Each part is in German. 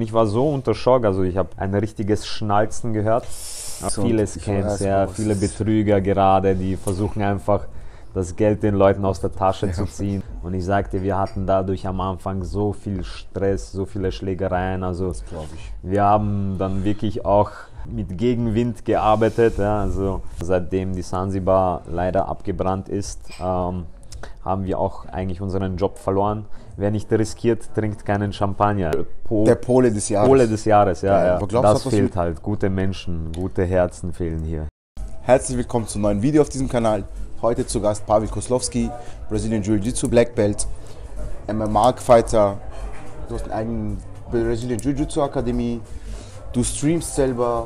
ich war so unter Schock, also ich habe ein richtiges Schnalzen gehört. Viele Scams, ja, viele Betrüger gerade, die versuchen einfach das Geld den Leuten aus der Tasche zu ziehen. Und ich sagte, wir hatten dadurch am Anfang so viel Stress, so viele Schlägereien. Also wir haben dann wirklich auch mit Gegenwind gearbeitet. Ja, also seitdem die Sansibar leider abgebrannt ist, haben wir auch eigentlich unseren Job verloren. Wer nicht riskiert, trinkt keinen Champagner. Der Pole des Jahres. Pole des Jahres, ja. Das fehlt halt. Gute Menschen, gute Herzen fehlen hier. Herzlich willkommen zum neuen Video auf diesem Kanal. Heute zu Gast Paweł Kozłowski, Brazilian Jiu-Jitsu Black Belt, MMA-Fighter. Du hast eine eigene Brazilian Jiu-Jitsu Akademie. Du streamst selber,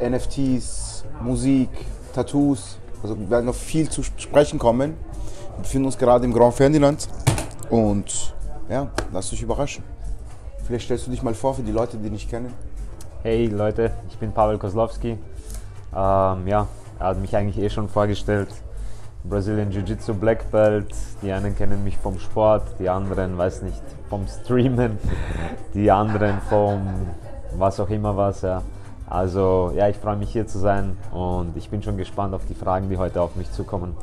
NFTs, Musik, Tattoos. Also wir werden noch viel zu sprechen kommen. Wir befinden uns gerade im Grand Ferdinand und ja, lasst euch überraschen. Vielleicht stellst du dich mal vor für die Leute, die dich nicht kennen. Hey Leute, ich bin Paweł Kozłowski. Ja, er hat mich eigentlich eh schon vorgestellt. Brazilian Jiu-Jitsu Black Belt. Die einen kennen mich vom Sport, die anderen, weiß nicht, vom Streamen, die anderen vom was auch immer was. Ja. Also ja, ich freue mich hier zu sein und ich bin schon gespannt auf die Fragen, die heute auf mich zukommen.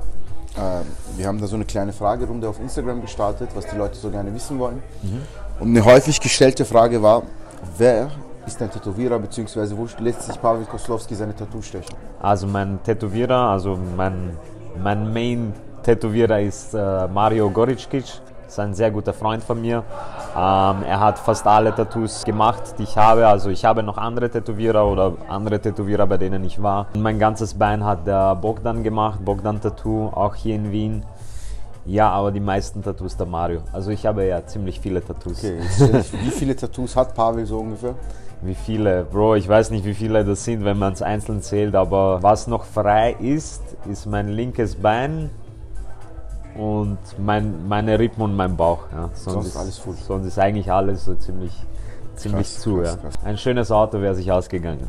Wir haben da so eine kleine Fragerunde auf Instagram gestartet, was die Leute so gerne wissen wollen. Und eine häufig gestellte Frage war, wer ist ein Tätowierer, beziehungsweise wo lässt sich Paweł Kozłowski seine Tattoos stechen? Also mein Tätowierer, also mein Main-Tätowierer ist Mario Gorickic. Das ist ein sehr guter Freund von mir. Er hat fast alle Tattoos gemacht, die ich habe. Also ich habe noch andere Tätowierer oder andere Tätowierer, bei denen ich war. Und mein ganzes Bein hat der Bogdan gemacht, Bogdan Tattoo, auch hier in Wien. Ja, aber die meisten Tattoos der Mario. Also ich habe ja ziemlich viele Tattoos. Okay, wie viele Tattoos hat Paweł so ungefähr? Wie viele? Bro, ich weiß nicht, wie viele das sind, wenn man es einzeln zählt, aber was noch frei ist mein linkes Bein und meine Rippen und mein Bauch. Ja. Sonst ist alles full. Sonst ist eigentlich alles so ziemlich krass, zu. Krass. Ein schönes Auto wäre sich ausgegangen.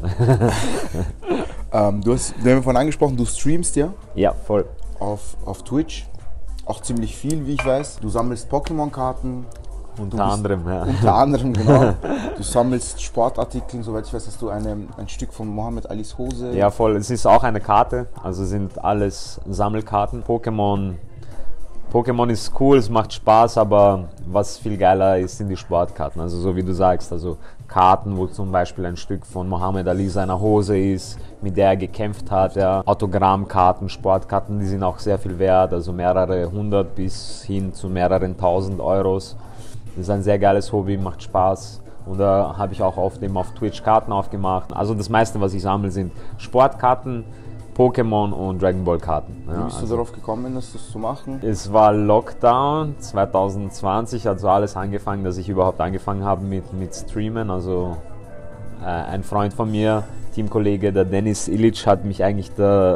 Wir haben vorhin angesprochen, du streamst ja? Ja, voll. Auf Twitch. Auch ziemlich viel, wie ich weiß. Du sammelst Pokémon-Karten. Unter anderem, ja. Unter anderem, genau. Du sammelst Sportartikel, soweit ich weiß, hast du ein Stück von Mohammed Alis Hose. Ja, voll. Es ist auch eine Karte, also sind alles Sammelkarten. Pokémon ist cool, es macht Spaß, aber was viel geiler ist, sind die Sportkarten. Also so wie du sagst, also Karten, wo zum Beispiel ein Stück von Mohammed Ali seiner Hose ist, mit der er gekämpft hat. Ja. Autogrammkarten, Sportkarten, die sind auch sehr viel wert, also mehrere hundert bis hin zu mehreren tausend Euros. Das ist ein sehr geiles Hobby, macht Spaß und da habe ich auch auf Twitch Karten aufgemacht. Also das meiste, was ich sammle, sind Sportkarten, Pokémon und Dragon Ball Karten. Ja, wie bist du darauf gekommen, das zu machen? Es war Lockdown 2020, hat so alles angefangen, dass ich überhaupt angefangen habe mit Streamen. Also ein Freund von mir, Teamkollege, der Dennis Ilic, hat mich eigentlich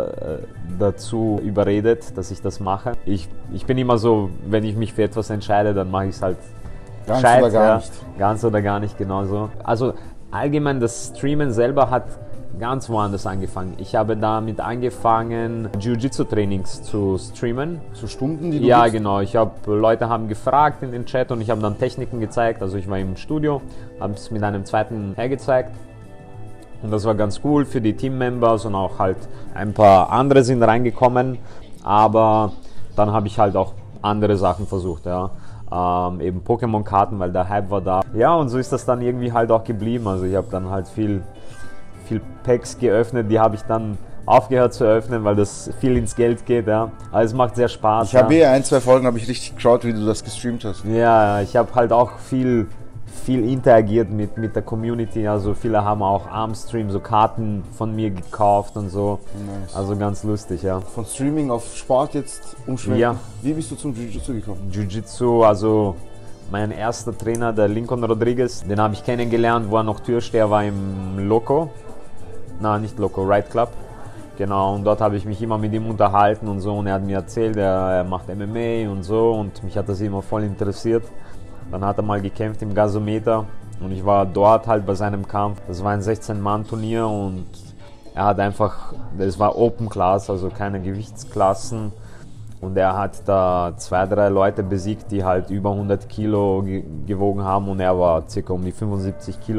dazu überredet, dass ich das mache. Ich bin immer so, wenn ich mich für etwas entscheide, dann mache ich es halt ganz oder gar nicht. Ganz oder gar nicht, genau so. Also allgemein, das Streamen selber hat ganz woanders angefangen. Ich habe damit angefangen, Jiu-Jitsu-Trainings zu streamen. So Stunden, die du Ja, gibst? genau. Leute haben gefragt in den Chat und ich habe dann Techniken gezeigt. Also ich war im Studio, habe es mit einem zweiten hergezeigt. Und das war ganz cool für die Teammembers und auch halt ein paar andere sind reingekommen. Aber dann habe ich halt auch andere Sachen versucht, ja. Eben Pokémon-Karten, weil der Hype war da. Ja, und so ist das dann irgendwie halt auch geblieben. Also ich habe dann halt viel Packs geöffnet, die habe ich dann aufgehört zu öffnen, weil das viel ins Geld geht, ja. Aber es macht sehr Spaß. Ich habe ein, zwei Folgen habe ich richtig geschaut, wie du das gestreamt hast. Ja, ich habe halt auch viel interagiert mit der Community, also viele haben auch am Stream so Karten von mir gekauft und so, Nice. Also ganz lustig, ja. Von Streaming auf Sport jetzt umschwenken. Ja. Wie bist du zum Jiu-Jitsu gekommen? Jiu-Jitsu, also mein erster Trainer, der Lincoln Rodriguez, den habe ich kennengelernt, wo er noch Türsteher war im Loco, nicht Loco, Right Club. Genau, und dort habe ich mich immer mit ihm unterhalten und so und er hat mir erzählt, er macht MMA und so und mich hat das immer voll interessiert. Dann hat er mal gekämpft im Gasometer und ich war dort halt bei seinem Kampf. Das war ein 16-Mann-Turnier und er hat einfach, das war Open Class, also keine Gewichtsklassen. Und er hat da 2, 3 Leute besiegt, die halt über 100 Kilo gewogen haben und er war ca. um die 75 Kilo.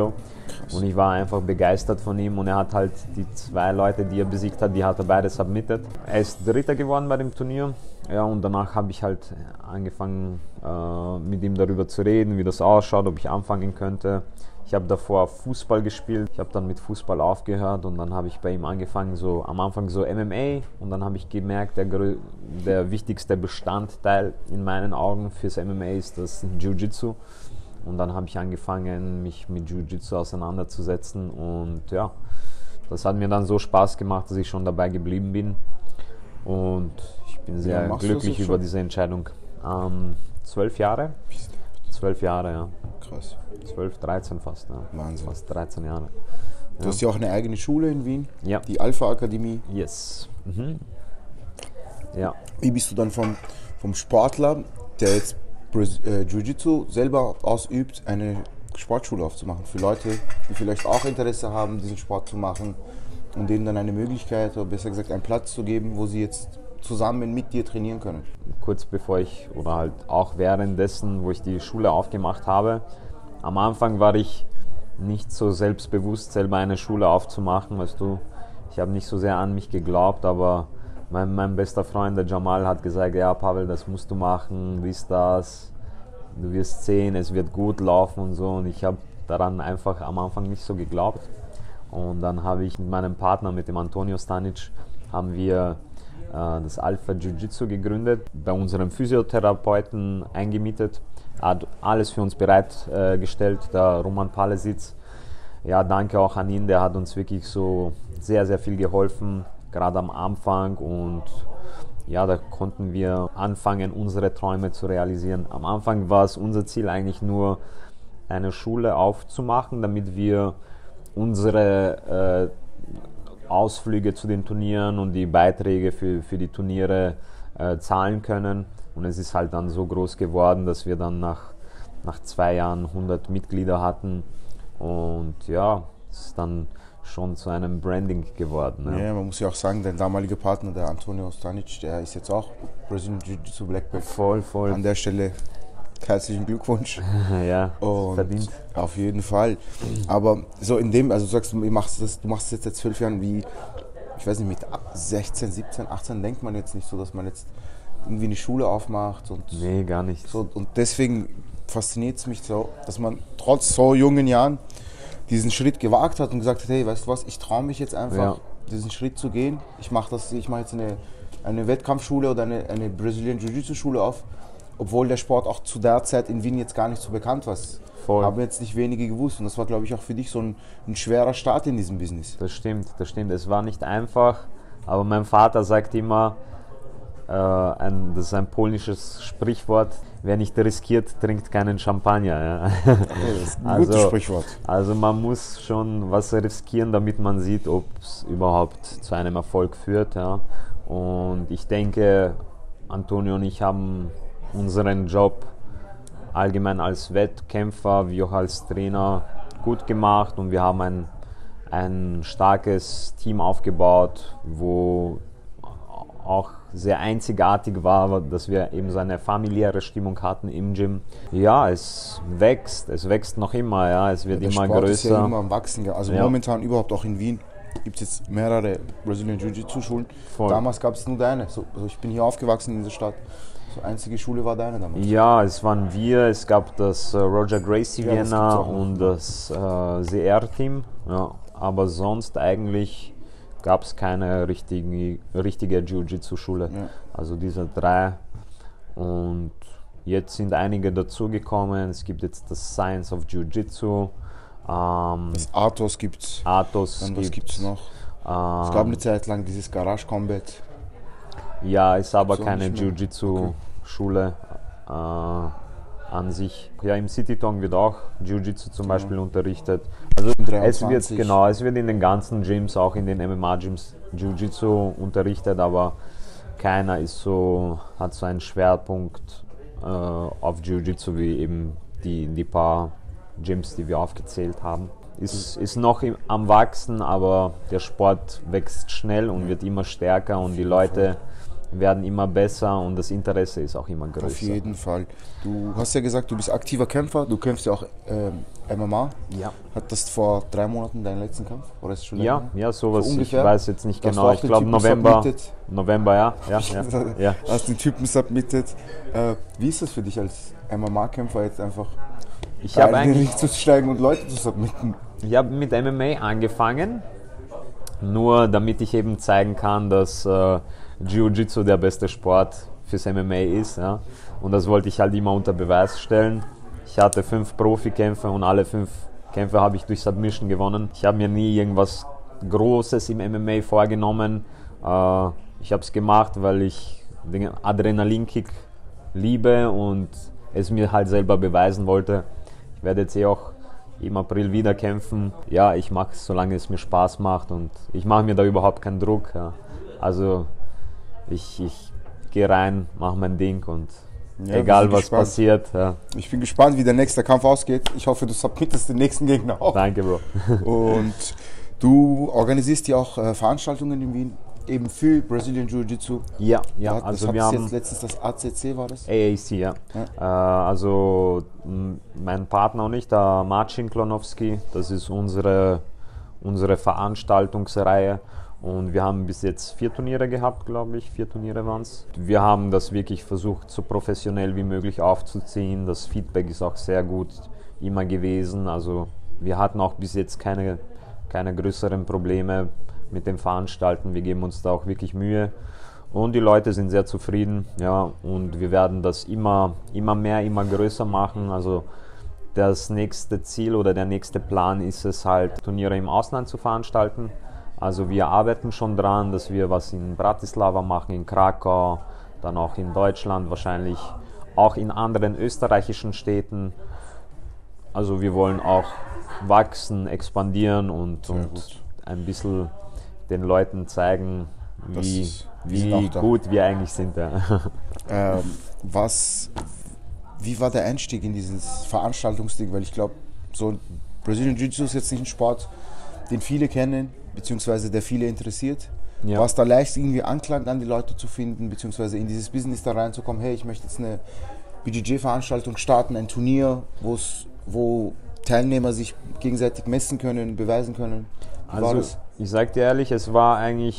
Krass. Und ich war einfach begeistert von ihm und er hat halt die 2 Leute, die er besiegt hat, die hat er beide submitted. Er ist Dritter geworden bei dem Turnier. Ja, und danach habe ich halt angefangen mit ihm darüber zu reden, wie das ausschaut, ob ich anfangen könnte. Ich habe davor Fußball gespielt, ich habe dann mit Fußball aufgehört und dann habe ich bei ihm angefangen, so am Anfang so MMA, und dann habe ich gemerkt, der wichtigste Bestandteil in meinen Augen fürs MMA ist das Jiu-Jitsu. Und dann habe ich angefangen, mich mit Jiu-Jitsu auseinanderzusetzen und ja, das hat mir dann so Spaß gemacht, dass ich schon dabei geblieben bin und ich bin sehr glücklich über diese Entscheidung. 12 Jahre? 12 Jahre, ja. Krass. 12, 13 fast, ja. Wahnsinn. Fast 13 Jahre. Du hast ja auch eine eigene Schule in Wien, Ja. die Alpha Akademie. Yes. Ja. Wie bist du dann vom Sportler, der jetzt Jiu-Jitsu selber ausübt, eine Sportschule aufzumachen für Leute, die vielleicht auch Interesse haben, diesen Sport zu machen und denen dann eine Möglichkeit oder besser gesagt einen Platz zu geben, wo sie jetzt zusammen mit dir trainieren können? Kurz bevor ich, oder halt auch währenddessen, wo ich die Schule aufgemacht habe, am Anfang war ich nicht so selbstbewusst, selber eine Schule aufzumachen, weißt du. Ich habe nicht so sehr an mich geglaubt, aber mein bester Freund, der Jamal, hat gesagt, ja Pavel, das musst du machen, dies, das, du wirst sehen, es wird gut laufen und so, und ich habe daran einfach am Anfang nicht so geglaubt. Und dann habe ich mit meinem Partner, mit dem Antonio Stanic, haben wir das Alpha Jiu-Jitsu gegründet, bei unserem Physiotherapeuten eingemietet, hat alles für uns bereitgestellt, der Roman Palesitz. Ja, danke auch an ihn, der hat uns wirklich so sehr, sehr viel geholfen, gerade am Anfang, und ja, da konnten wir anfangen, unsere Träume zu realisieren. Am Anfang war es unser Ziel eigentlich nur, eine Schule aufzumachen, damit wir unsere Ausflüge zu den Turnieren und die Beiträge für die Turniere zahlen können. Und es ist halt dann so groß geworden, dass wir dann nach 2 Jahren 100 Mitglieder hatten. Und ja, es ist dann schon zu einem Branding geworden. Ja. Ja, man muss ja auch sagen, dein damaliger Partner, der Antonio Stanic, der ist jetzt auch Brazilian Jiu-Jitsu Black Belt. Voll. An der Stelle herzlichen Glückwunsch. Ja, Und verdient. Auf jeden Fall. Aber so in dem, also du sagst, du machst es jetzt seit 12 Jahren, wie, ich weiß nicht, mit 16, 17, 18 denkt man jetzt nicht so, dass man jetzt irgendwie eine Schule aufmacht und Nee, gar nicht. so. Und deswegen fasziniert es mich so, dass man trotz so jungen Jahren diesen Schritt gewagt hat und gesagt hat, hey, weißt du was, ich traue mich jetzt einfach, diesen Schritt zu gehen. Ich mache jetzt eine Wettkampfschule oder eine Brazilian Jiu-Jitsu Schule auf, obwohl der Sport auch zu der Zeit in Wien jetzt gar nicht so bekannt war. Voll. Haben jetzt nicht wenige gewusst, und das war, glaube ich, auch für dich so ein schwerer Start in diesem Business. Das stimmt. Es war nicht einfach, aber mein Vater sagt immer, das ist ein polnisches Sprichwort, wer nicht riskiert, trinkt keinen Champagner. Ja. Okay, das ist ein gutes Sprichwort. Also man muss schon was riskieren, damit man sieht, ob es überhaupt zu einem Erfolg führt. Ja. Und ich denke, Antonio und ich haben unseren Job allgemein als Wettkämpfer wie auch als Trainer gut gemacht, und wir haben ein starkes Team aufgebaut, wo auch sehr einzigartig war, dass wir eben so eine familiäre Stimmung hatten im Gym. Ja, es wächst noch immer, ja, es wird Der immer Sport größer. ist ja immer am Wachsen. Also momentan überhaupt auch in Wien gibt es jetzt mehrere Brazilian Jiu-Jitsu Schulen. Voll. Damals gab es nur deine. Also ich bin hier aufgewachsen in dieser Stadt. So einzige Schule war deine damals. Ja, es waren wir, es gab das Roger Gracie Ja, das Vienna gibt's auch noch. und das CR-Team, ja, aber sonst eigentlich gab es keine richtige Jiu-Jitsu-Schule. Ja. Also diese 3, und jetzt sind einige dazugekommen. Es gibt jetzt das Science of Jiu-Jitsu, Das Athos gibt's. Athos Dann was gibt's noch? Es gab eine Zeit lang dieses Garage Combat. Ja, ist aber So keine nicht mehr. Jiu-Jitsu-Schule an sich. Ja, im City-Tong wird auch Jiu-Jitsu zum Beispiel unterrichtet. Also es 23. wird in den ganzen Gyms, auch in den MMA-Gyms, Jiu-Jitsu unterrichtet, aber keiner hat so einen Schwerpunkt auf Jiu-Jitsu wie eben die paar Gyms, die wir aufgezählt haben. Ist noch am Wachsen, aber der Sport wächst schnell und wird immer stärker, und die Leute werden immer besser und das Interesse ist auch immer größer. Auf jeden Fall. Du hast ja gesagt, du bist aktiver Kämpfer, du kämpfst ja auch MMA. Ja. Hattest vor 3 Monaten deinen letzten Kampf? Oder ist es schon Ja, länger? ja, sowas. So Ich ungefähr? weiß jetzt nicht Da hast du genau. auch Ich den glaube Typen November. submitted. November, ja. Hast den Typen submitted. Wie ist das für dich als MMA-Kämpfer jetzt einfach Ich habe in den eigentlich Ring zu steigen und Leute zu submitten? Ich habe mit MMA angefangen, nur damit ich eben zeigen kann, dass Jiu-Jitsu der beste Sport fürs MMA ist. Ja? Und das wollte ich halt immer unter Beweis stellen. Ich hatte 5 Profikämpfe und alle 5 Kämpfe habe ich durch Submission gewonnen. Ich habe mir nie irgendwas Großes im MMA vorgenommen. Ich habe es gemacht, weil ich den Adrenalinkick liebe und es mir halt selber beweisen wollte. Ich werde jetzt auch im April wieder kämpfen. Ja, ich mache es, solange es mir Spaß macht und ich mache mir da überhaupt keinen Druck. Ja. Also ich gehe rein, mache mein Ding und Ja, egal was gespannt. passiert. Ja. Ich bin gespannt, wie der nächste Kampf ausgeht. Ich hoffe, du submittest den nächsten Gegner auch. Danke, Bro. Und du organisierst ja auch Veranstaltungen in Wien, eben für Brazilian Jiu-Jitsu. Ja, Das also habt wir ihr haben jetzt letztens das ACC, war das? AAC, ja. Also mein Partner und ich, der Marcin Klonowski, das ist unsere Veranstaltungsreihe. Und wir haben bis jetzt 4 Turniere gehabt, glaube ich. 4 Turniere waren es. Wir haben das wirklich versucht, so professionell wie möglich aufzuziehen. Das Feedback ist auch sehr gut immer gewesen. Also wir hatten auch bis jetzt keine größeren Probleme mit dem Veranstalten. Wir geben uns da auch wirklich Mühe. Und die Leute sind sehr zufrieden. Ja, und wir werden das immer mehr, immer größer machen. Also das nächste Ziel oder der nächste Plan ist es halt, Turniere im Ausland zu veranstalten. Also wir arbeiten schon dran, dass wir was in Bratislava machen, in Krakau, dann auch in Deutschland wahrscheinlich, auch in anderen österreichischen Städten. Also wir wollen auch wachsen, expandieren und ein bisschen den Leuten zeigen, wie gut wir eigentlich sind. Ja. Wie war der Einstieg in dieses Veranstaltungsding? Weil ich glaube, so Brazilian Jiu-Jitsu ist jetzt nicht ein Sport, den viele kennen, beziehungsweise der viele interessiert. Ja. War es da leicht, irgendwie Anklang an die Leute zu finden, beziehungsweise in dieses Business da reinzukommen, hey, ich möchte jetzt eine BJJ-Veranstaltung starten, ein Turnier, wo Teilnehmer sich gegenseitig messen können, beweisen können? Wie war das? Ich sage dir ehrlich, es war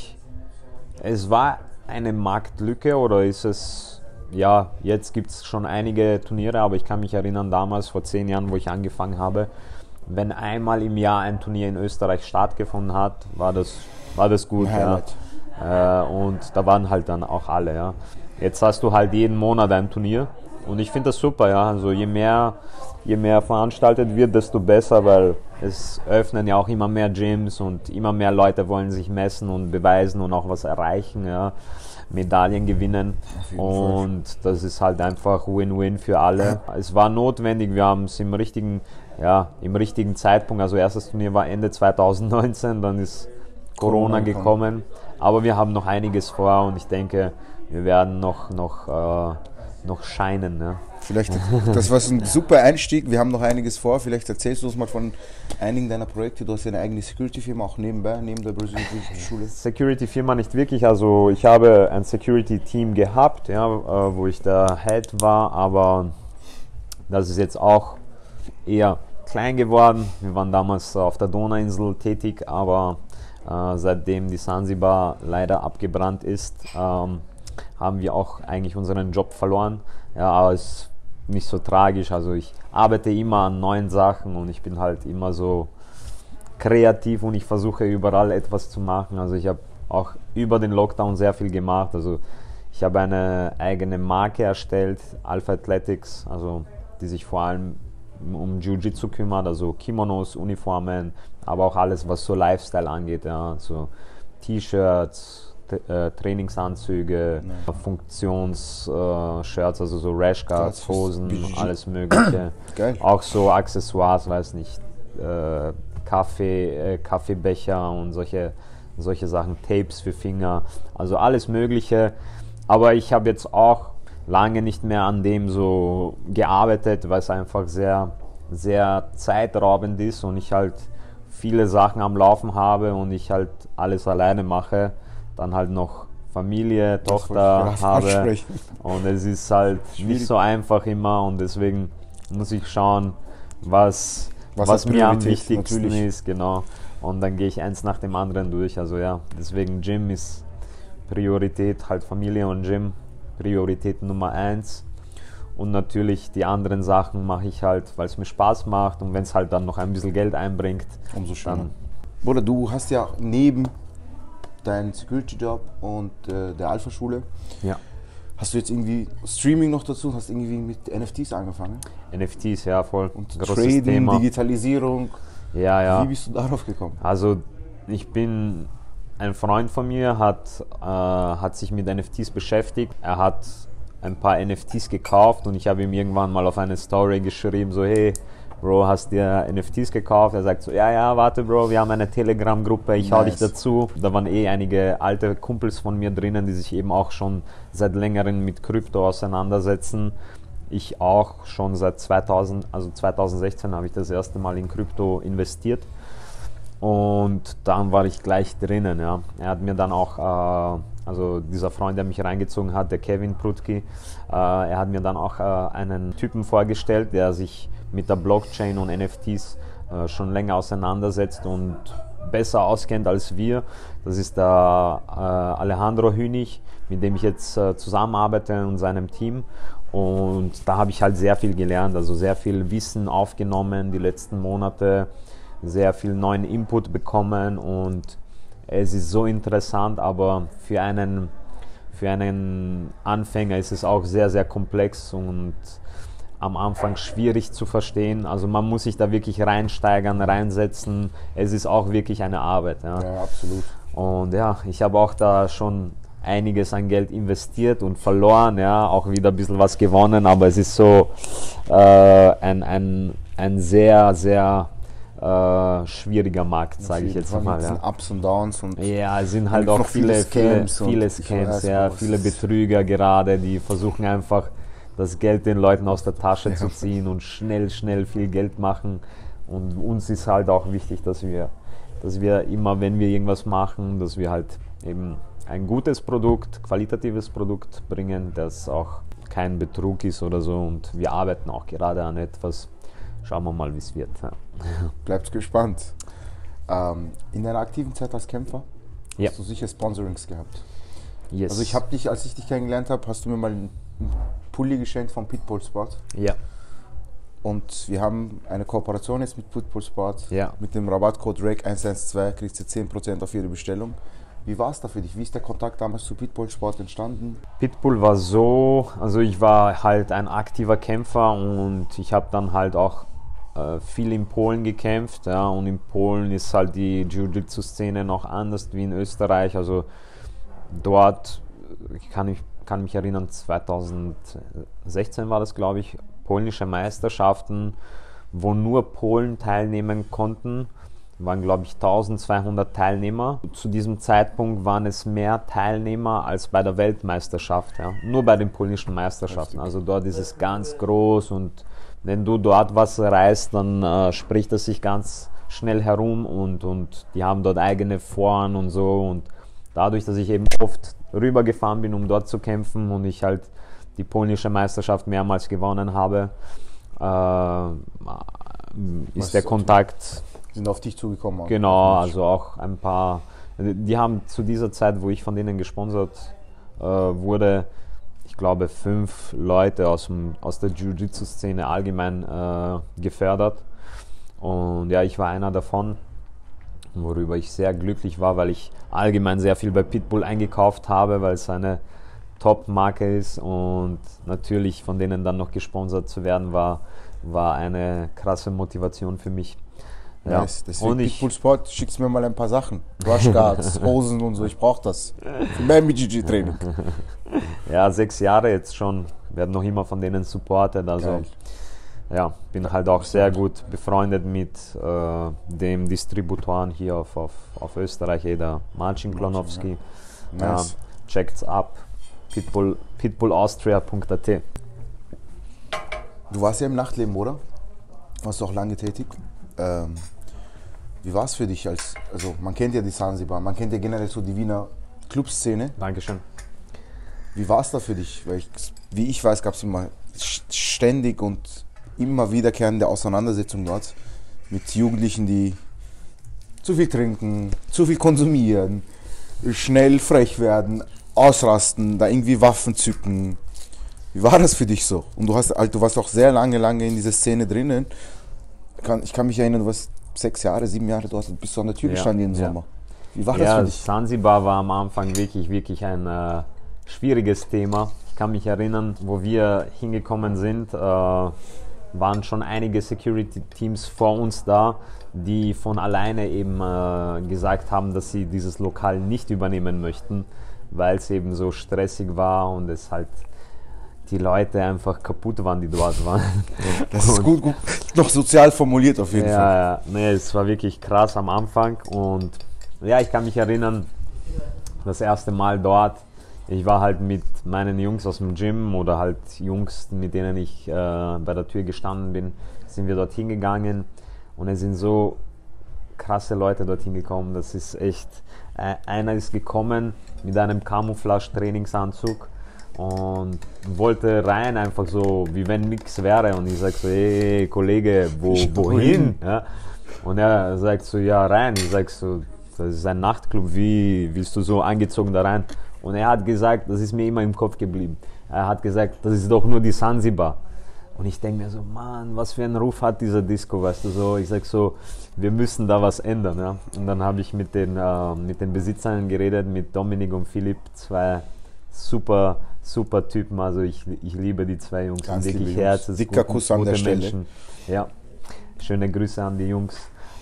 eine Marktlücke oder ist es, ja, jetzt gibt es schon einige Turniere, aber ich kann mich erinnern, damals vor 10 Jahren, wo ich angefangen habe, wenn einmal im Jahr ein Turnier in Österreich stattgefunden hat, war das gut. Ja. Und da waren halt dann auch alle. Ja. Jetzt hast du halt jeden Monat ein Turnier und ich finde das super. Ja. Also je mehr veranstaltet wird, desto besser, weil es öffnen ja auch immer mehr Gyms und immer mehr Leute wollen sich messen und beweisen und auch was erreichen, ja. Medaillen gewinnen und das ist halt einfach Win-Win für alle. Es war notwendig, wir haben es im richtigen Zeitpunkt, also erstes Turnier war Ende 2019, dann ist Corona gekommen, aber wir haben noch einiges vor und ich denke, wir werden noch scheinen. Ja. Vielleicht, das war so ein super Einstieg, wir haben noch einiges vor, vielleicht erzählst du uns mal von einigen deiner Projekte, du hast ja eine eigene Security-Firma auch nebenbei, neben der Brazilian Jiu-Jitsu-Schule. Security-Firma nicht wirklich, also ich habe ein Security-Team gehabt, ja, wo ich der Head war, aber das ist jetzt auch eher klein geworden. Wir waren damals auf der Donauinsel tätig, aber seitdem die Sansibar leider abgebrannt ist, haben wir auch eigentlich unseren Job verloren. Ja, aber es ist nicht so tragisch. Also ich arbeite immer an neuen Sachen und ich bin halt immer so kreativ und ich versuche überall etwas zu machen. Also ich habe auch über den Lockdown sehr viel gemacht. Also ich habe eine eigene Marke erstellt, Alpha Athletics, also die sich vor allem um Jiu-Jitsu kümmert, also Kimonos, Uniformen, aber auch alles, was so Lifestyle angeht, ja, so T-Shirts, Trainingsanzüge, Funktions-Shirts, also so Rashguards, Hosen, alles mögliche. Geil. Auch so Accessoires, weiß nicht, Kaffeebecher und solche Sachen, Tapes für Finger, also alles mögliche. Aber ich habe jetzt auch lange nicht mehr an dem so gearbeitet, weil es einfach sehr, sehr zeitraubend ist und ich halt viele Sachen am Laufen habe und ich halt alles alleine mache, dann halt noch Familie, Das wollte Tochter ich gerade habe. ansprechen. Und es ist halt Schwierig. nicht so einfach immer und deswegen muss ich schauen, was hat mir am Priorität, wichtigsten natürlich. ist, genau. Und dann gehe ich eins nach dem anderen durch. Also ja, deswegen Gym ist Priorität, halt Familie und Gym, Priorität Nummer 1. Und natürlich die anderen Sachen mache ich halt, weil es mir Spaß macht und wenn es halt dann noch ein bisschen Geld einbringt, Umso schöner. dann Bruder, du hast ja neben deinem Security-Job und der Alpha-Schule, ja. hast du jetzt irgendwie Streaming noch dazu? Hast irgendwie mit NFTs angefangen? NFTs, ja, voll Und großes Trading, Thema. Digitalisierung. Ja, ja. Wie bist du darauf gekommen? Also ein Freund von mir hat sich mit NFTs beschäftigt. Er hat ein paar NFTs gekauft und ich habe ihm irgendwann mal auf eine Story geschrieben, so hey, Bro, hast dir NFTs gekauft? Er sagt so, ja, warte Bro, wir haben eine Telegram-Gruppe, ich hau dich dazu. Da waren einige alte Kumpels von mir drinnen, die sich eben auch schon seit längerem mit Krypto auseinandersetzen. Ich auch schon seit 2016 habe ich das erste Mal in Krypto investiert. Und dann war ich gleich drinnen. Ja. Er hat mir dann auch, also dieser Freund, der mich reingezogen hat, der Kevin Prudki, er hat mir dann auch einen Typen vorgestellt, der sich mit der Blockchain und NFTs schon länger auseinandersetzt und besser auskennt als wir. Das ist der Alejandro Hünig, mit dem ich jetzt zusammenarbeite und seinem Team. Und da habe ich halt sehr viel gelernt, also sehr viel Wissen aufgenommen die letzten Monate, sehr viel neuen Input bekommen und es ist so interessant, aber für einen Anfänger ist es auch sehr, sehr komplex und am Anfang schwierig zu verstehen. Also man muss sich da wirklich reinsteigern, reinsetzen. Es ist auch wirklich eine Arbeit. Ja, Ja, absolut. und ja, ich habe auch da schon einiges an Geld investiert und verloren, ja, auch wieder ein bisschen was gewonnen, aber es ist so ein sehr, sehr schwieriger Markt, sage ich jetzt mal. Es sind Ja. Ups und Downs und Ja, es sind halt gibt auch noch viele Scams und ich Scams, weiß, ja, was viele ist. Betrüger gerade, die versuchen einfach das Geld den Leuten aus der Tasche zu ziehen und schnell viel Geld machen. Und uns ist halt auch wichtig, dass wir immer, wenn wir irgendwas machen, dass wir halt eben ein gutes Produkt, qualitatives Produkt bringen, das auch kein Betrug ist oder so. Und wir arbeiten auch gerade an etwas. Schauen wir mal, wie es wird. Ja. bleibt gespannt. In deiner aktiven Zeit als Kämpfer Ja. hast du sicher Sponsorings gehabt. Yes. Also als ich dich kennengelernt habe, hast du mir mal einen Pulli geschenkt von Pitbull Sport. Ja. Und wir haben eine Kooperation jetzt mit Pitbull Sport. Ja. Mit dem Rabattcode RAKE112 kriegst du 10% auf jede Bestellung. Wie war es da für dich? Wie ist der Kontakt damals zu Pitbull Sport entstanden? Pitbull war so, also ich war halt ein aktiver Kämpfer und ich habe dann halt auch viel in Polen gekämpft, ja, und in Polen ist halt die Jiu-Jitsu-Szene noch anders wie in Österreich, also dort, ich kann mich erinnern, 2016 war das, glaube ich, polnische Meisterschaften, wo nur Polen teilnehmen konnten, waren, glaube ich, 1200 Teilnehmer. Zu diesem Zeitpunkt waren es mehr Teilnehmer als bei der Weltmeisterschaft, ja. Nur bei den polnischen Meisterschaften. Also dort ist es ganz groß und wenn du dort was reißt, dann spricht es sich ganz schnell herum und die haben dort eigene Foren und so. Und dadurch, dass ich eben oft rübergefahren bin, um dort zu kämpfen und ich halt die polnische Meisterschaft mehrmals gewonnen habe, ist der Kontakt... Sind auf dich zugekommen? Genau, also auch ein paar, die haben zu dieser Zeit, wo ich von denen gesponsert wurde, ich glaube 5 Leute aus der Jiu-Jitsu-Szene allgemein gefördert. Und ja, ich war einer davon, worüber ich sehr glücklich war, weil ich allgemein sehr viel bei Pitbull eingekauft habe, weil es eine Top-Marke ist und natürlich von denen dann noch gesponsert zu werden, war eine krasse Motivation für mich. Ja. Nice. Deswegen Pitbull Sport, schickst mir mal ein paar Sachen. Rushguards, Hosen und so, ich brauche das. Für mein BJJ-Training. Ja, 6 Jahre jetzt schon, werden noch immer von denen supported, also Geil. ja, bin halt auch sehr gut befreundet mit dem Distributoren hier auf Österreich, der Marcin Klonowski. Ja, Nice. checkt's ab, pitbullaustria.at. Du warst ja im Nachtleben, oder? Warst du auch lange tätig. Wie war es für dich also man kennt ja die Sansibar, man kennt ja generell so die Wiener Clubszene. Dankeschön. Wie war es da für dich? Weil wie ich weiß, gab es immer ständig und immer wiederkehrende Auseinandersetzungen dort mit Jugendlichen, die zu viel trinken, zu viel konsumieren, schnell frech werden, ausrasten, da irgendwie Waffen zücken. Wie war das für dich so? Und du warst auch sehr lange in dieser Szene drinnen. Ich kann mich erinnern, du warst 6 Jahre, 7 Jahre dort, bist du an der Tür gestanden jeden Sommer. Wie war das für dich? Sansibar war am Anfang wirklich ein schwieriges Thema. Ich kann mich erinnern, wo wir hingekommen sind, waren schon einige Security-Teams vor uns da, die von alleine eben gesagt haben, dass sie dieses Lokal nicht übernehmen möchten, weil es eben so stressig war und es halt die Leute einfach kaputt waren, die dort waren. Das ist gut, noch sozial formuliert auf jeden Fall. Ja, nee, es war wirklich krass am Anfang und ja, ich kann mich erinnern, das erste Mal dort, ich war halt mit meinen Jungs aus dem Gym oder halt Jungs, mit denen ich bei der Tür gestanden bin, sind wir dorthin gegangen und es sind so krasse Leute dorthin gekommen, das ist echt, einer ist gekommen mit einem Camouflage-Trainingsanzug und wollte rein, einfach so, wie wenn nichts wäre. Und ich sag so, hey Kollege, wohin? Ja? Und er sagt so, ja rein. Ich sag so, das ist ein Nachtclub, wie willst du so angezogen da rein? Und er hat gesagt, das ist mir immer im Kopf geblieben, er hat gesagt, das ist doch nur die Sansibar. Und ich denke mir so, Mann, was für einen Ruf hat dieser Disco, weißt du so. Ich sag so, wir müssen da was ändern. Ja? Und dann habe ich mit den Besitzern geredet, mit Dominik und Philipp, zwei super Typen, also ich liebe die zwei Jungs, ganz wirklich Herz, dicker Kuss an der Stelle. Menschen. Ja, schöne Grüße an die Jungs.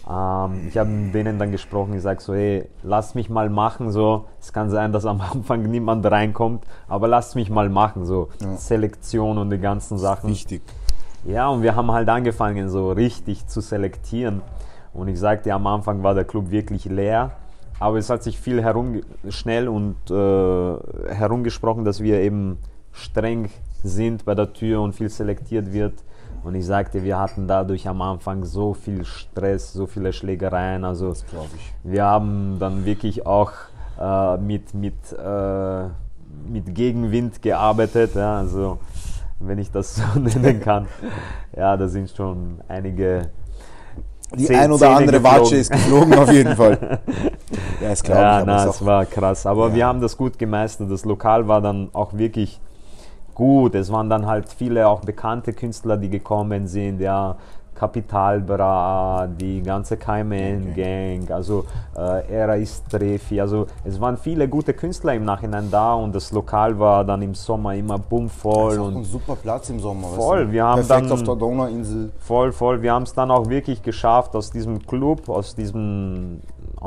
Ich habe mit denen dann gesprochen, ich sage so, hey, lasst mich mal machen, so, es kann sein, dass am Anfang niemand reinkommt, aber lasst mich mal machen, so, Selektion und die ganzen Sachen. Wichtig. Ja, und wir haben halt angefangen, so richtig zu selektieren und ich sagte, am Anfang war der Club wirklich leer. Aber es hat sich viel schnell und herumgesprochen, dass wir eben streng sind bei der Tür und viel selektiert wird. Und ich sagte, wir hatten dadurch am Anfang so viel Stress, so viele Schlägereien. Also das glaube ich. Wir haben dann wirklich auch mit Gegenwind gearbeitet. Ja, also wenn ich das so nennen kann. Ja, da sind schon einige... Die ein oder andere Watsche ist geflogen auf jeden Fall. Ja, das glaube ich. Es war krass. Aber wir haben das gut gemeistert. Das Lokal war dann auch wirklich gut. Es waren dann halt viele auch bekannte Künstler, die gekommen sind. Ja, Capital Bra, die ganze KMN-Gang, also Era Istrefi. Also es waren viele gute Künstler im Nachhinein da und das Lokal war dann im Sommer immer bummvoll. Das ist auch ein super Platz im Sommer. Voll, weißt du? wir haben perfekt dann auf der Donauinsel. Voll. Wir haben es dann auch wirklich geschafft, aus diesem Club, aus diesem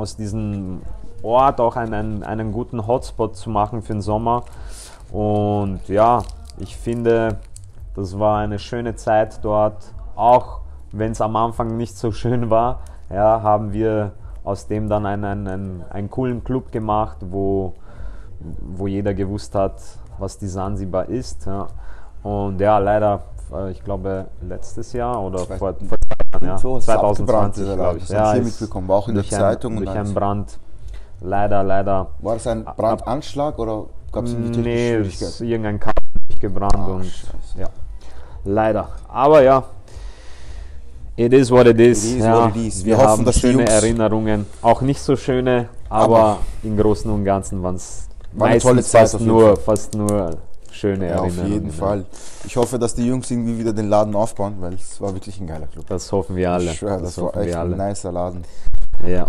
Ort auch einen guten Hotspot zu machen für den Sommer. Und ja, ich finde, das war eine schöne Zeit dort, auch wenn es am Anfang nicht so schön war, ja, haben wir aus dem dann einen coolen Club gemacht, wo jeder gewusst hat, was die Sansibar ist. Ja. Und ja, leider, ich glaube letztes Jahr oder vor 2 Jahren, ja, 2020, glaube ich. Das haben wir mitbekommen, war auch in der Zeitung. Durch einen Brand, leider. War es ein Brandanschlag oder gab es eine technische Schwierigkeit? Nee, irgendein Kabel gebrannt und ja, leider. Aber ja, it is what it is. Wir hoffen, haben dass schöne Erinnerungen, auch nicht so schöne, aber im Großen und Ganzen waren es meistens fast nur schöne Erinnerungen. Auf jeden Fall. Ich hoffe, dass die Jungs irgendwie wieder den Laden aufbauen, weil es war wirklich ein geiler Club. Das hoffen wir alle. Ich schwöre, das war echt ein nicer Laden. Ja.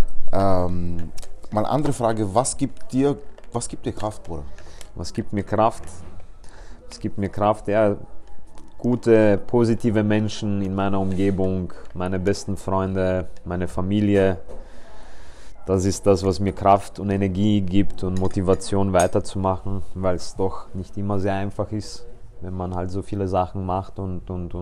Mal andere Frage, was gibt dir Kraft, Bruder? Was gibt mir Kraft? Es gibt mir Kraft, ja, gute, positive Menschen in meiner Umgebung, meine besten Freunde, meine Familie. Das ist das, was mir Kraft und Energie gibt und Motivation weiterzumachen, weil es doch nicht immer sehr einfach ist, wenn man halt so viele Sachen macht und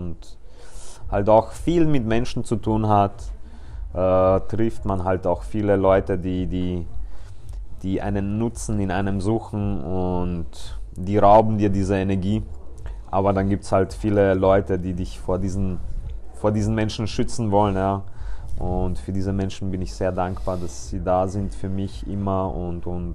halt auch viel mit Menschen zu tun hat, trifft man halt auch viele Leute, die einen Nutzen in einem suchen und die rauben dir diese Energie. Aber dann gibt es halt viele Leute, die dich vor diesen Menschen schützen wollen. Ja. Und für diese Menschen bin ich sehr dankbar, dass sie da sind für mich immer und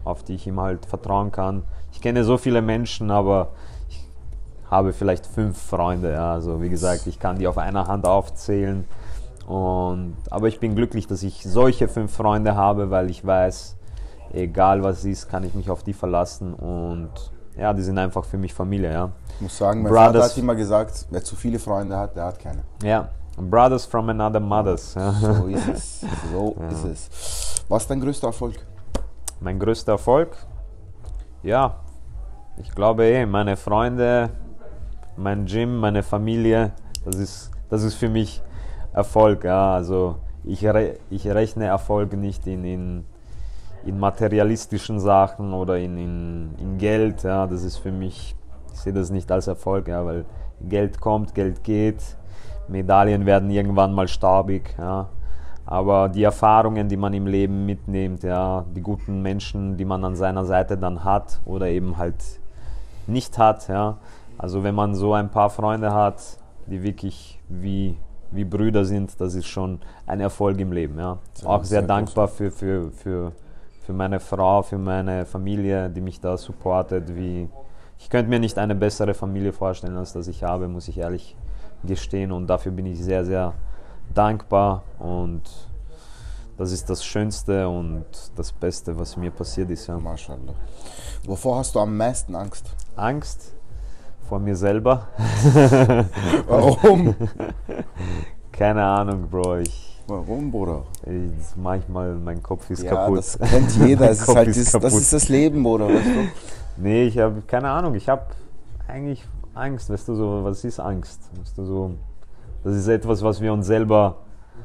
auf die ich ihm halt vertrauen kann. Ich kenne so viele Menschen, aber ich habe vielleicht 5 Freunde. Ja. Also wie gesagt, ich kann die auf einer Hand aufzählen. Aber ich bin glücklich, dass ich solche 5 Freunde habe, weil ich weiß, egal was ist, kann ich mich auf die verlassen. Und ja, die sind einfach für mich Familie. Ja. Ich muss sagen, mein Vater hat immer gesagt, wer zu viele Freunde hat, der hat keine. Ja, Brothers from another mothers. Ja. So ist es. So ist es. Was ist dein größter Erfolg? Mein größter Erfolg? Ja, ich glaube meine Freunde, mein Gym, meine Familie, das ist für mich Erfolg. Ja. Also ich rechne Erfolg nicht in materialistischen Sachen oder in Geld. Ja. Das ist für mich, ich sehe das nicht als Erfolg, ja, weil Geld kommt, Geld geht, Medaillen werden irgendwann mal staubig. Ja. Aber die Erfahrungen, die man im Leben mitnimmt, ja, die guten Menschen, die man an seiner Seite dann hat oder eben halt nicht hat. Ja. Also wenn man so ein paar Freunde hat, die wirklich wie Brüder sind, das ist schon ein Erfolg im Leben. Ja. Auch sehr dankbar für meine Frau, für meine Familie, die mich da supportet. Ich könnte mir nicht eine bessere Familie vorstellen, als das ich habe, muss ich ehrlich gestehen. Und dafür bin ich sehr, sehr dankbar. Und das ist das Schönste und das Beste, was mir passiert ist. Ja. MashaAllah. Wovor hast du am meisten Angst? Angst? Vor mir selber. Warum? Keine Ahnung, Bro. Warum, Bruder? Manchmal, mein Kopf ist kaputt. Das kennt jeder. Das ist das Leben, Bruder. Weißt du? Nee, ich habe keine Ahnung. Ich habe eigentlich Angst. Weißt du, so, was ist Angst? Weißt du, so, das ist etwas, was wir uns selber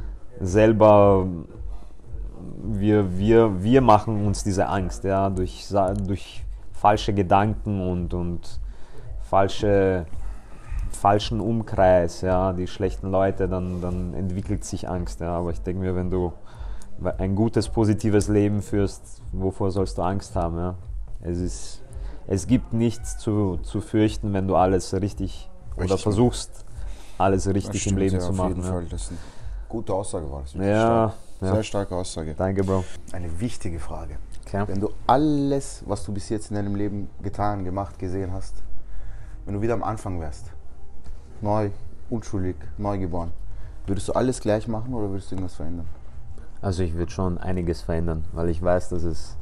wir machen uns diese Angst, ja, durch falsche Gedanken und falschen Umkreis, ja, die schlechten Leute, dann entwickelt sich Angst, ja. Aber ich denke mir, wenn du ein gutes, positives Leben führst, wovor sollst du Angst haben, ja? Es gibt nichts zu fürchten, wenn du alles richtig oder versuchst, alles richtig im Leben zu machen. Auf jeden Fall, das ist eine gute Aussage war das. Ja, sehr starke Aussage. Danke, Bro. Eine wichtige Frage. Okay. Wenn du alles, was du bis jetzt in deinem Leben getan, gemacht, gesehen hast, wenn du wieder am Anfang wärst, neu, unschuldig, neu geboren, würdest du alles gleich machen oder würdest du irgendwas verändern? Also ich würde schon einiges verändern, weil ich weiß, dass es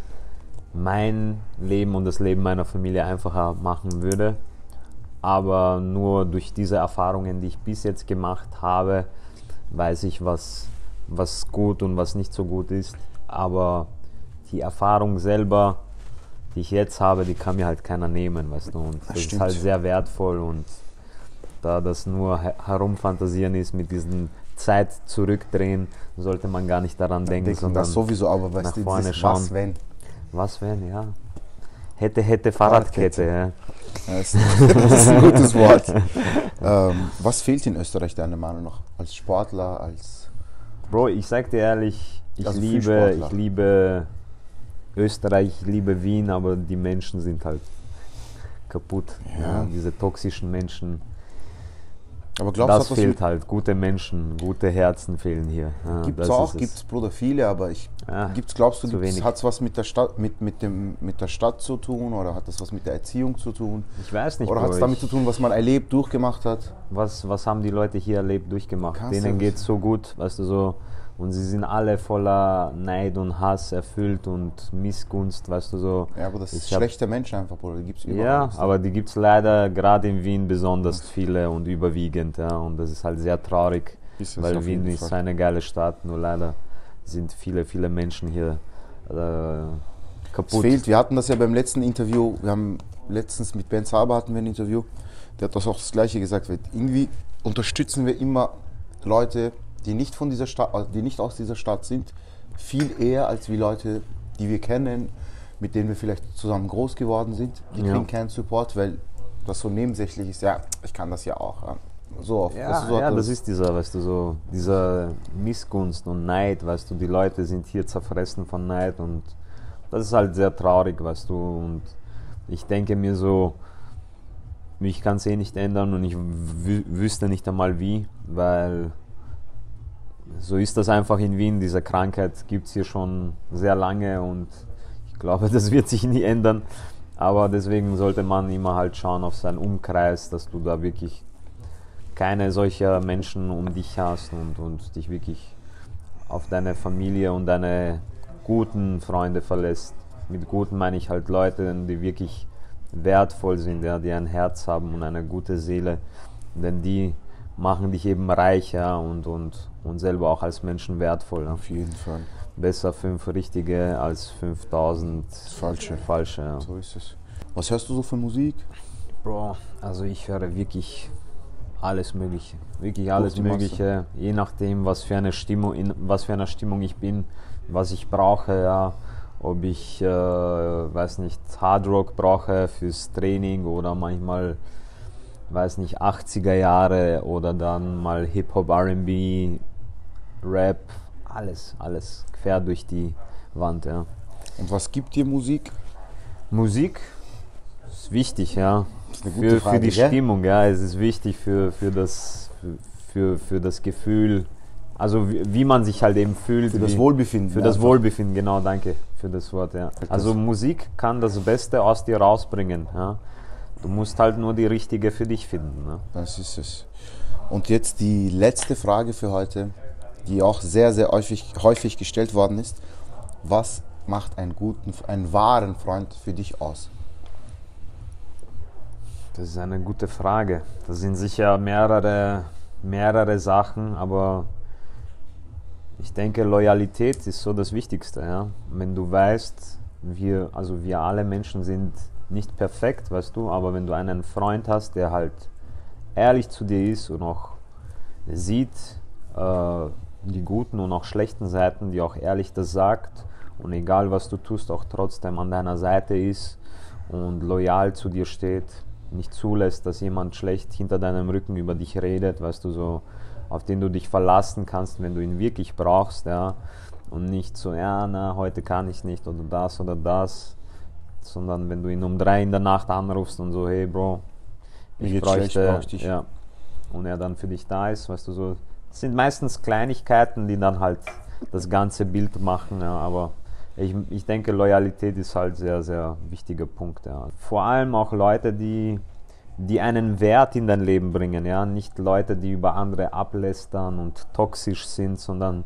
mein Leben und das Leben meiner Familie einfacher machen würde. Aber nur durch diese Erfahrungen, die ich bis jetzt gemacht habe, weiß ich, was gut und was nicht so gut ist. Aber die Erfahrung selber, die ich jetzt habe, die kann mir halt keiner nehmen, weißt du. Und das ist halt sehr wertvoll. Und da das nur herumfantasieren ist mit diesen Zeit zurückdrehen, sollte man gar nicht daran denken, sondern das sowieso, aber weißt nach vorne schauen. Was wenn, ja. Hätte Fahrradkette, ja. Das ist ein gutes Wort. Was fehlt in Österreich deiner Meinung nach als Sportler, als... Bro, ich sag dir ehrlich, ich liebe Österreich, ich liebe Wien, aber die Menschen sind halt kaputt. Ja, diese toxischen Menschen. Aber glaubst das fehlt halt. Gute Menschen, gute Herzen fehlen hier. Ja, gibt's Bruder viele, aber glaubst du, hat es was mit der Stadt, mit der Stadt zu tun oder hat das was mit der Erziehung zu tun? Ich weiß nicht. Oder hat es damit zu tun, was man erlebt, durchgemacht hat? Was haben die Leute hier erlebt, durchgemacht? Denen geht es so gut, weißt du, so. Und sie sind alle voller Neid und Hass erfüllt und Missgunst, weißt du, so. Ja, aber das ist schlechte Menschen einfach, Bruder, die gibt es überall. Ja, aber die gibt es leider gerade in Wien besonders viele und überwiegend, ja. Und das ist halt sehr traurig, weil Wien ist eine geile Stadt, nur leider sind viele Menschen hier kaputt. Es fehlt, wir hatten das ja beim letzten Interview, wir haben letztens mit Ben Saber hatten wir ein Interview, der hat das Gleiche gesagt, irgendwie unterstützen wir immer Leute, die nicht von dieser Stadt, die nicht aus dieser Stadt sind, viel eher als wie Leute, die wir kennen, mit denen wir vielleicht zusammen groß geworden sind. Die kriegen keinen Support, weil das so nebensächlich ist. Ja, ich kann das ja auch. So oft. Das ist dieser Missgunst und Neid, weißt du, die Leute sind hier zerfressen von Neid und das ist halt sehr traurig, weißt du, und ich denke mir so, ich kann es nicht ändern und ich wüsste nicht einmal wie, weil so ist das einfach in Wien. Diese Krankheit gibt es hier schon sehr lange und ich Ich glaube, das wird sich nie ändern. Aber deswegen sollte man immer halt schauen auf seinen Umkreis, dass du da wirklich keine solcher Menschen um dich hast und dich wirklich auf deine Familie und deine guten Freunde verlässt. Mit guten meine ich halt Leute, die wirklich wertvoll sind, ja, die ein Herz haben und eine gute Seele. Denn die machen dich eben reich, ja, und selber auch als Menschen wertvoll. Ja. Auf jeden Fall. Besser 5 richtige als 5000 falsche. Ja. So ist es. Was hörst du so für Musik? Bro, also ich höre wirklich alles Mögliche. Wirklich alles Mögliche. Je nachdem, was für eine Stimmung ich bin, was ich brauche, ja. Ob ich, weiß nicht, Hard Rock brauche fürs Training oder manchmal, weiß nicht, 80er Jahre oder dann mal Hip-Hop, R&B, Rap, alles quer durch die Wand, ja. Und was gibt dir Musik? Musik ist wichtig, ja. Das ist eine gute Frage, für die gell? Stimmung, ja. Es ist wichtig für das Gefühl, also wie man sich halt eben fühlt. Für das Wohlbefinden. Für das Wohlbefinden, genau, danke für das Wort, ja. Also Musik kann das Beste aus dir rausbringen, ja. Du musst halt nur die richtige für dich finden. Ne? Das ist es. Und jetzt die letzte Frage für heute, die auch sehr, sehr häufig gestellt worden ist. Was macht einen wahren Freund für dich aus? Das ist eine gute Frage. Das sind sicher mehrere Sachen, aber ich denke, Loyalität ist so das Wichtigste. Ja? Wenn du weißt, wir alle Menschen sind nicht perfekt, weißt du, aber wenn du einen Freund hast, der halt ehrlich zu dir ist und auch sieht die guten und auch schlechten Seiten, die auch ehrlich das sagt und egal was du tust, auch trotzdem an deiner Seite ist und loyal zu dir steht, nicht zulässt, dass jemand schlecht hinter deinem Rücken über dich redet, weißt du, so, auf den du dich verlassen kannst, wenn du ihn wirklich brauchst, ja, und nicht so, ja, na, heute kann ich nicht oder das, sondern wenn du ihn um 3 in der Nacht anrufst und so, hey Bro, ich brauche dich, ja, und er dann für dich da ist, weißt du, so, es sind meistens Kleinigkeiten, die dann halt das ganze Bild machen, ja, aber ich denke, Loyalität ist halt sehr, sehr wichtiger Punkt, ja. Vor allem auch Leute, die einen Wert in dein Leben bringen, ja, nicht Leute, die über andere ablästern und toxisch sind, sondern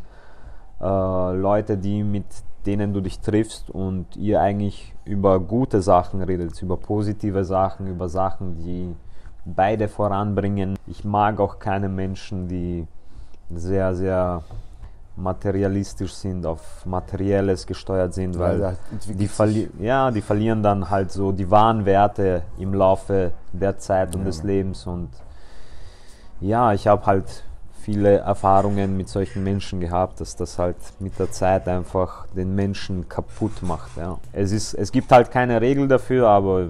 Leute, mit denen du dich triffst und ihr eigentlich über gute Sachen redet, über positive Sachen, über Sachen, die beide voranbringen. Ich mag auch keine Menschen, die sehr, sehr materialistisch sind, auf Materielles gesteuert sind, weil die verlieren dann halt so die wahren Werte im Laufe der Zeit und des Lebens. Und ja, ich habe halt viele Erfahrungen mit solchen Menschen gehabt, dass das halt mit der Zeit einfach den Menschen kaputt macht. Ja. Es gibt halt keine Regel dafür, aber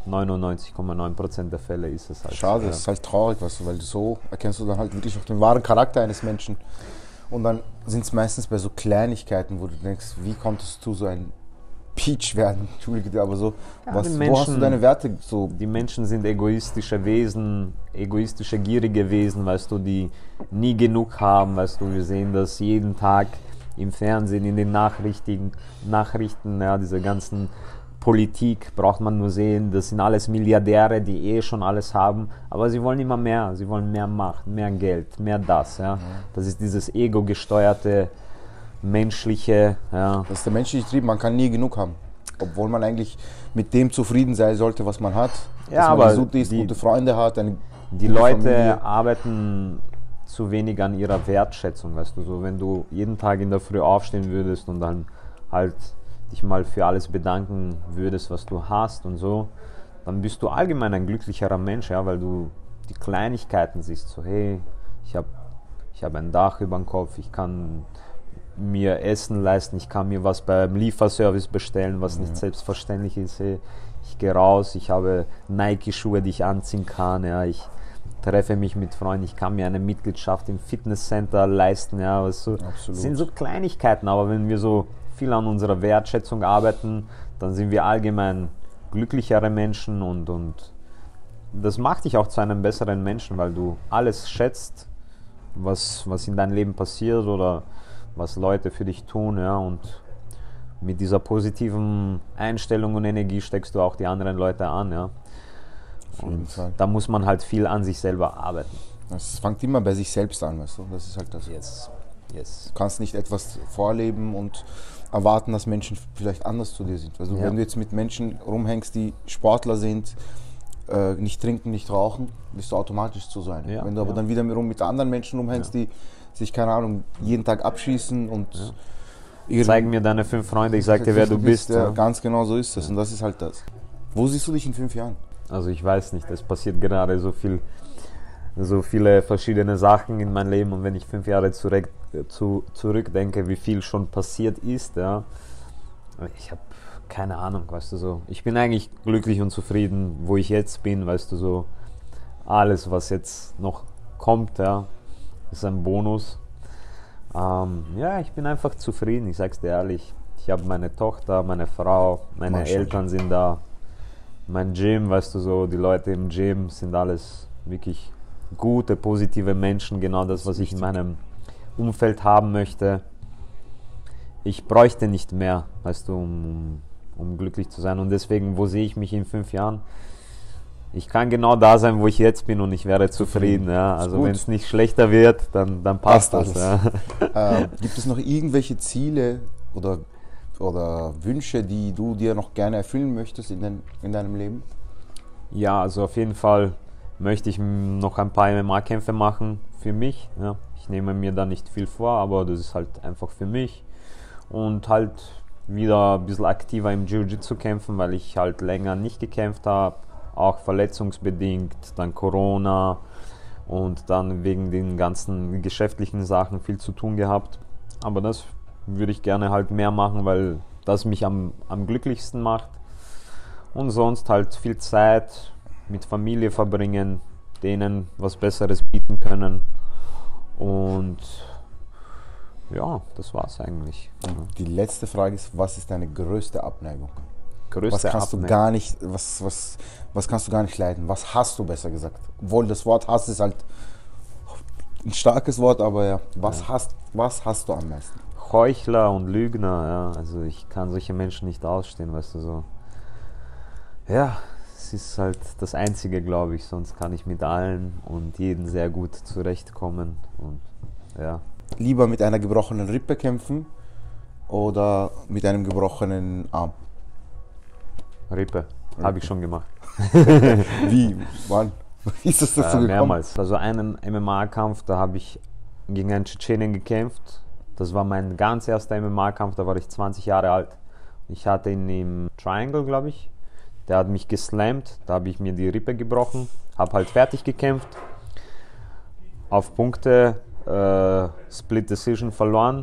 99,9% der Fälle ist es halt. Schade, es ist halt traurig, weißt du, weil so erkennst du dann halt wirklich auch den wahren Charakter eines Menschen. Und dann sind es meistens bei so Kleinigkeiten, wo du denkst, wie konntest du so ein Peach werden? Entschuldige, aber so, ja, wo hast du deine Werte so? Die Menschen sind egoistische Wesen, egoistische, gierige Wesen, weißt du, die nie genug haben, weißt du, wir sehen das jeden Tag im Fernsehen, in den Nachrichten, ja, diese ganzen Politik braucht man nur sehen, das sind alles Milliardäre, die schon alles haben, aber sie wollen immer mehr, sie wollen mehr Macht, mehr Geld, mehr das, ja. Das ist dieses ego-gesteuerte, menschliche, ja. Das ist der menschliche Trieb, man kann nie genug haben, obwohl man eigentlich mit dem zufrieden sein sollte, was man hat, ja, dass man aber gesund ist, gute Freunde hat, die Leute Familie. Arbeiten zu wenig an ihrer Wertschätzung, weißt du, so wenn du jeden Tag in der Früh aufstehen würdest und dann halt dich mal für alles bedanken würdest, was du hast und so, dann bist du allgemein ein glücklicherer Mensch, ja, weil du die Kleinigkeiten siehst, so hey, ich hab ein Dach über dem Kopf, ich kann mir Essen leisten, ich kann mir was beim Lieferservice bestellen, was nicht selbstverständlich ist, hey, ich gehe raus, ich habe Nike-Schuhe, die ich anziehen kann, ja, ich treffe mich mit Freunden, ich kann mir eine Mitgliedschaft im Fitnesscenter leisten, ja, was so. Absolut. Das sind so Kleinigkeiten, aber wenn wir so viel an unserer Wertschätzung arbeiten, dann sind wir allgemein glücklichere Menschen und das macht dich auch zu einem besseren Menschen, weil du alles schätzt, was in deinem Leben passiert oder was Leute für dich tun, ja, und mit dieser positiven Einstellung und Energie steckst du auch die anderen Leute an. Ja. Und da muss man halt viel an sich selber arbeiten. Es fängt immer bei sich selbst an, weißt du? Das ist halt das. Yes. Du kannst nicht etwas vorleben und erwarten, dass Menschen vielleicht anders zu dir sind. Also wenn du jetzt mit Menschen rumhängst, die Sportler sind, nicht trinken, nicht rauchen, bist du automatisch zu sein. Wenn du aber dann wieder mit anderen Menschen rumhängst, die sich, keine Ahnung, jeden Tag abschießen und zeig mir deine 5 Freunde, ich sag dir, wer du bist. Ja, ganz genau so ist das. Und das ist halt das. Wo siehst du dich in 5 Jahren? Also ich weiß nicht, es passiert gerade so viele verschiedene Sachen in meinem Leben, und wenn ich 5 Jahre zurückdenke, wie viel schon passiert ist, ja, ich habe keine Ahnung, weißt du, so. Ich bin eigentlich glücklich und zufrieden, wo ich jetzt bin, weißt du, so. Alles, was jetzt noch kommt, ja, ist ein Bonus. Ja, ich bin einfach zufrieden, ich sag's dir ehrlich. Ich habe meine Tochter, meine Frau, meine Eltern sind da. Mein Gym, weißt du, so, die Leute im Gym sind alles wirklich gute, positive Menschen, genau das, was ich in meinem Umfeld haben möchte. Ich bräuchte nicht mehr, weißt du, um glücklich zu sein. Und deswegen, wo sehe ich mich in 5 Jahren? Ich kann genau da sein, wo ich jetzt bin, und ich wäre zufrieden. Ja. Also wenn es nicht schlechter wird, dann passt das. Ja. Gibt es noch irgendwelche Ziele oder Wünsche, die du dir noch gerne erfüllen möchtest in deinem Leben? Ja, also auf jeden Fall möchte ich noch ein paar MMA-Kämpfe machen für mich. Ja. Ich nehme mir da nicht viel vor, aber das ist halt einfach für mich. Und halt wieder ein bisschen aktiver im Jiu-Jitsu kämpfen, weil ich halt länger nicht gekämpft habe, auch verletzungsbedingt, dann Corona und dann wegen den ganzen geschäftlichen Sachen viel zu tun gehabt. Aber das würde ich gerne halt mehr machen, weil das mich am glücklichsten macht. Und sonst halt viel Zeit mit Familie verbringen, denen was Besseres bieten können. Und ja, das war's eigentlich. Die letzte Frage ist, was ist deine größte Abneigung? Was kannst du gar nicht leiden? Was hast du, besser gesagt? Obwohl das Wort Hass ist halt ein starkes Wort, aber ja, was hast du am meisten? Heuchler und Lügner, ja, also ich kann solche Menschen nicht ausstehen, weißt du, so. Ja, es ist halt das Einzige, glaube ich, sonst kann ich mit allen und jedem sehr gut zurechtkommen und ja. Lieber mit einer gebrochenen Rippe kämpfen oder mit einem gebrochenen Arm? Rippe, habe ich schon gemacht. Wie? Wann? Wie ist das dazu gekommen? Mehrmals. Also einen MMA-Kampf, da habe ich gegen einen Tschetschenen gekämpft. Das war mein ganz erster MMA-Kampf, da war ich 20 Jahre alt. Ich hatte ihn im Triangle, glaube ich. Der hat mich geslammt, da habe ich mir die Rippe gebrochen, habe halt fertig gekämpft. Auf Punkte, Split Decision verloren.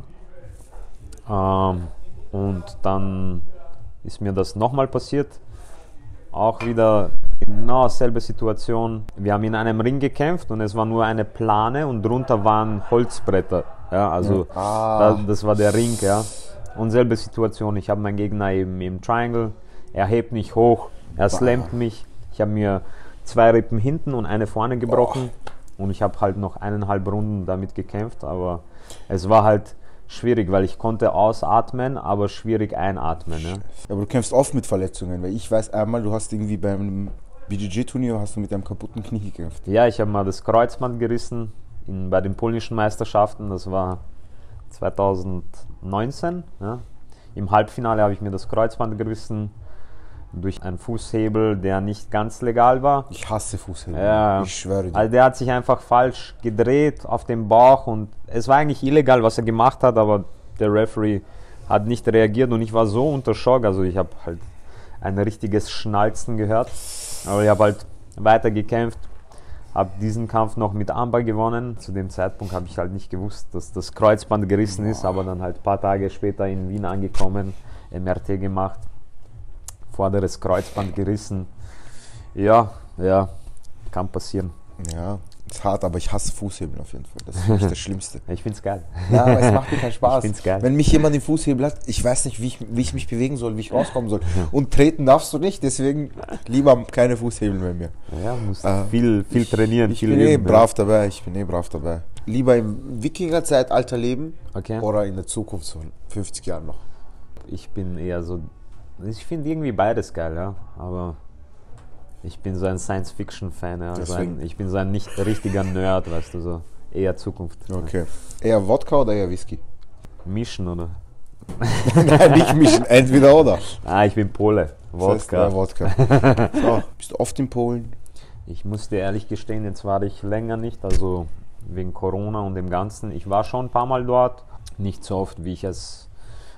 Und dann ist mir das nochmal passiert. Auch wieder genau selbe Situation. Wir haben in einem Ring gekämpft und es war nur eine Plane und drunter waren Holzbretter. Ja, also das war der Ring. Ja. Und selbe Situation. Ich habe meinen Gegner eben im Triangle. Er hebt mich hoch, er slammt mich. Ich habe mir 2 Rippen hinten und eine vorne gebrochen. Und ich habe halt noch 1,5 Runden damit gekämpft. Aber es war halt schwierig, weil ich konnte ausatmen, aber schwierig einatmen. Ja. Aber du kämpfst oft mit Verletzungen, weil ich weiß einmal, du hast irgendwie beim BJJ-Turnier hast du mit einem kaputten Knie gekämpft. Ja, ich habe mal das Kreuzband gerissen bei den polnischen Meisterschaften, das war 2019. Ja. Im Halbfinale habe ich mir das Kreuzband gerissen durch einen Fußhebel, der nicht ganz legal war. Ich hasse Fußhebel, ich schwöre dir. Also der hat sich einfach falsch gedreht auf dem Bauch und es war eigentlich illegal, was er gemacht hat, aber der Referee hat nicht reagiert und ich war so unter Schock, also ich habe halt ein richtiges Schnalzen gehört, aber ich habe halt weiter gekämpft, habe diesen Kampf noch mit Armbar gewonnen. Zu dem Zeitpunkt habe ich halt nicht gewusst, dass das Kreuzband gerissen ist, aber dann halt ein paar Tage später in Wien angekommen, MRT gemacht. Vorderes Kreuzband gerissen. Ja, kann passieren. Ja, ist hart, aber ich hasse Fußhebeln auf jeden Fall. Das ist nicht das Schlimmste. Ich find's geil. Ja, aber es macht mir keinen Spaß. Ich find's geil. Wenn mich jemand den Fußhebel hat, ich weiß nicht, wie ich mich bewegen soll, wie ich rauskommen soll. Und treten darfst du nicht, deswegen lieber keine Fußhebel bei mir. Ja, musst viel trainieren. Ich bin brav dabei. Lieber im Wikingerzeitalter leben oder in der Zukunft, so 50 Jahren noch. ich bin eher so, ich finde irgendwie beides geil, ja, aber ich bin so ein Science-Fiction-Fan, ja. Ich bin so ein nicht richtiger Nerd, weißt du, so eher Zukunft. Okay. Eher Wodka oder eher Whisky? Mischen, oder? Nein, nicht mischen, entweder oder. Ich bin Pole. Wodka. Wodka. So, bist du oft in Polen? Ich muss dir ehrlich gestehen, jetzt war ich länger nicht, also wegen Corona und dem Ganzen. Ich war schon ein paar Mal dort, nicht so oft, wie ich es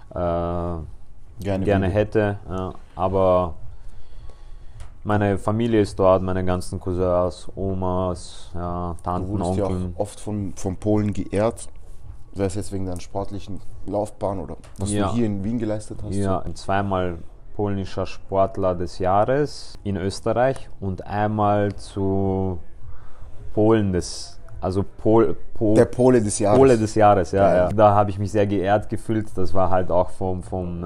gerne hätte, aber meine Familie ist dort, meine ganzen Cousins, Omas, Tanten, du wurdest Onkeln. Ja auch oft von Polen geehrt, sei es jetzt wegen deiner sportlichen Laufbahn oder was du hier in Wien geleistet hast. Ja, zweimal polnischer Sportler des Jahres in Österreich und einmal zu Polen der Pole des Jahres. Pole des Jahres, ja. Da habe ich mich sehr geehrt gefühlt. Das war halt auch vom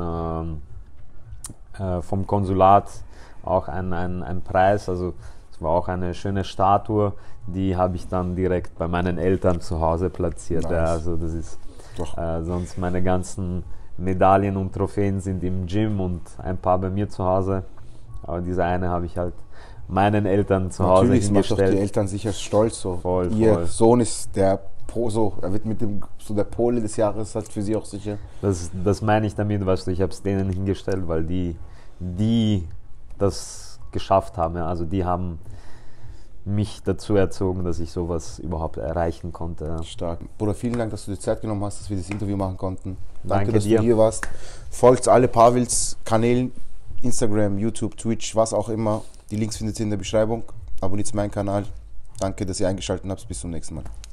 Konsulat auch ein Preis. Also es war auch eine schöne Statue. Die habe ich dann direkt bei meinen Eltern zu Hause platziert. Nice. Ja, also das ist sonst meine ganzen Medaillen und Trophäen sind im Gym und ein paar bei mir zu Hause. Aber diese eine habe ich halt meinen Eltern zu Hause hingestellt. Natürlich, macht doch die Eltern sicher stolz. So. Ihr Sohn ist er wird mit dem der Pole des Jahres, halt für sie auch sicher. Das meine ich damit, weißt du, ich habe es denen hingestellt, weil die das geschafft haben. Ja. Also die haben mich dazu erzogen, dass ich sowas überhaupt erreichen konnte. Ja. Stark. Bruder, vielen Dank, dass du dir Zeit genommen hast, dass wir das Interview machen konnten. Danke dass dir. Du hier warst. Folgt alle Pawels Kanälen, Instagram, YouTube, Twitch, was auch immer. Die Links findet ihr in der Beschreibung. Abonniert meinen Kanal. Danke, dass ihr eingeschaltet habt. Bis zum nächsten Mal.